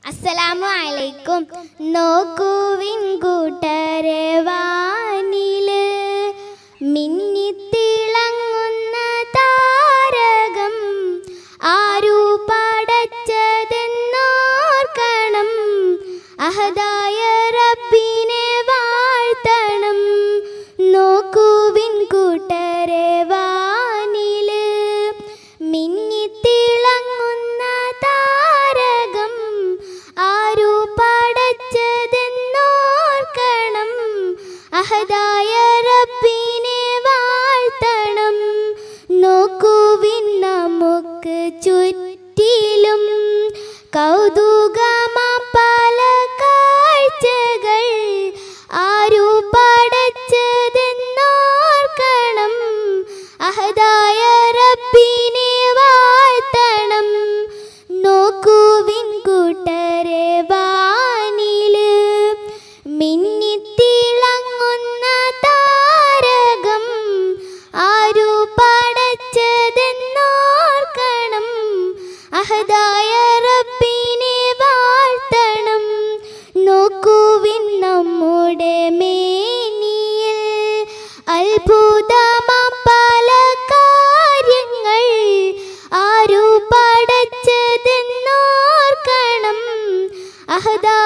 അസ്സലാമു അലൈക്കും. നോക്കുവിൻ കൂട്ടരെ വാനില് മിന്നിത്തിളങ്ങുന്ന താരകം ആരു പടച്ചതെന്നോർക്കണം. അഹദായ റബ്ബിനെ വാഴ്ത്തണം. നോക്കുവിൻ കൂട്ടരെ വാനില് മിന്നിത്തിളങ്ങുന്ന താരകം ആരു പടച്ചതെന്നോർക്കണം. അഹദായ റബ്ബിനെ വാഴ്ത്തണം. നോക്കുവിൻ നമുക്ക് ചുറ്റിലും കൗതുകമാം പല കാഴ്ചകൾ ആരു പടച്ചതെന്നോർക്കണം. അഹദായ റബ്ബിനെ വാഴ്ത്തണം. നോക്കുവിൻ കൂട്ടരെ വാനില് മിന്നിത്തിളങ്ങുന്ന താരകം ആരു പടച്ചതെന്നോർക്കണം. അഹദായ റബ്ബിനെ വാഴ്ത്തണം. നോക്കുവിൻ നമ്മുടെ മേനിയിൽ അത്ഭുതമാം പല കാര്യങ്ങൾ ആരു പടച്ചതെന്നോർക്കണം. അഹദായ